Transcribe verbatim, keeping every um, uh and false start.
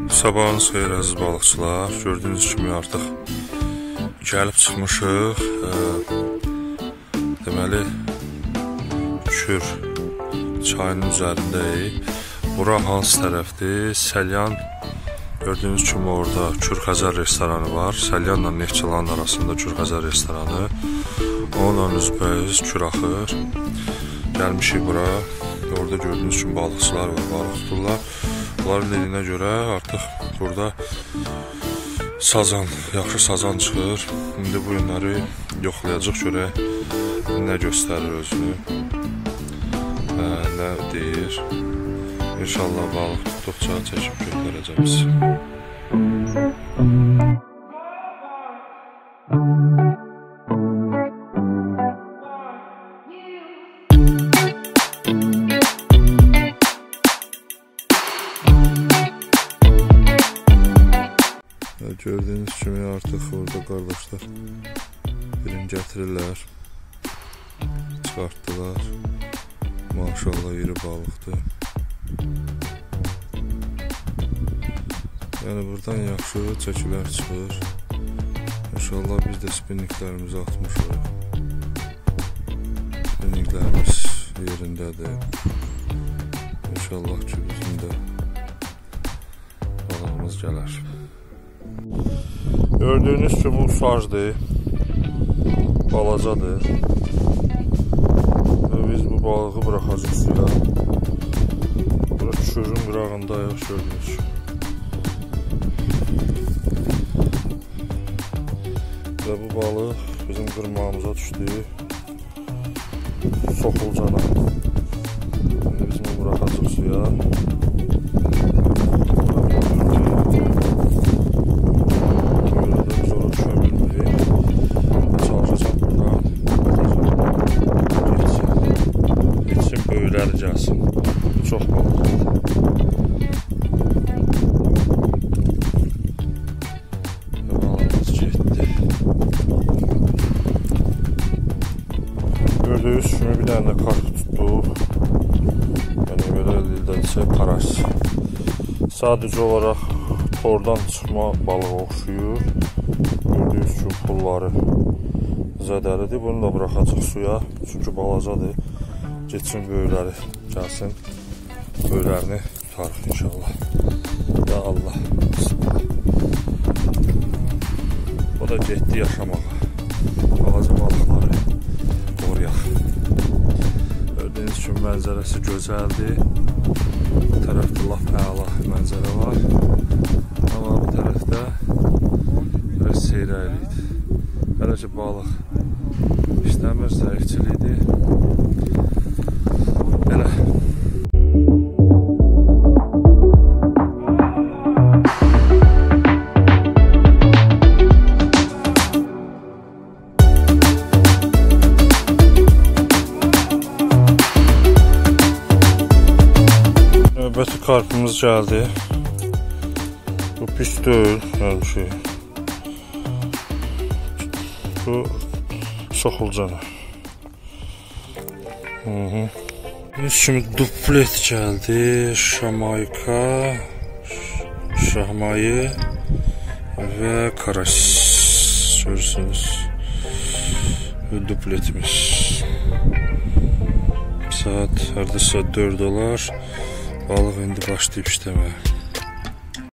Sabahınız xeyir əziz balıqçılar. Gördüyünüz kimi artıq gəlib çıxmışıq. E, deməli Kür çayının üzərindəyik. Bura hansı tərəfdir? Səlyan, gördüyünüz kimi orada Kür-Xəzər restoranı var. Səlyanla Neftçalanın arasında Kür-Xəzər restoranı. Onunla üzbəyiz Küraxır. Gəlmişik bura. Orada gördüyünüz kimi balıqçılar var, balıq tuturlar. Onların dediyinə görə artıq burada sazan, yaxşı sazan çıxır. İndi bu günləri yoxlayacaq, görək nə göstərir özünü, hə, nə deyir. İnşallah balıq tutduqca çəkib göndərəcəmiz. Gördüyünüz kimi artıq orada qardaşlar birini gətirirlər, çıxartdılar. Maşallah iri balıqdır. Yəni buradan yaxşı çəkilər çıxır. İnşallah biz də spinniklərimizi atmışıq. Spinniklərimiz yerindədir. İnşallah ki bizim də balığımız gələr. Gördüyünüz kimi usajdır, balacadır. Və biz bu balığı bıraxacaq suya. Bura Kürün qırağındayıq, gördüyünüz kimi. Və bu balıq bizim qırmağımıza düşdü, Soxulcana. İndi biz bunu bıraxacaq suya. Gəlsin. Çox balıqdır. Balığımız getdi. Gördüyünüz kimi bir dənə də karp tutduq. Yəni belə dildə karas. Sadəcə olaraq tordan çıxma balığa oxşuyur. Gördüyünüz kimi pulları zədəlidir. Bunu da bıraxacaq suya. Çünki balacadır. Geçsin böyükləri gəlsin, böyüklərini tutarıq inşallah. Ya Allah. O da getdi yaşamağa. Balaca balıqları qoruyaq. Gördüyünüz kimi mənzərəsi gözəldir. Bu tərəfdə laf əla mənzərə var. Amma bu tərəfdə biraz seyrəklikdir. Hələ ki balıq işləmir, zəifçilikdir. Belə. Növbəti karpımız gəldi. Bu pis deyil, yəni şey. Bu Soxulcana. Hı -hı. Şimdi duplet gəldi, şamayka, şahmayı və karas. Görürsünüz, dupletimiz. Saat hardasa dörd olar, balıq indi başlayıb işləməyə.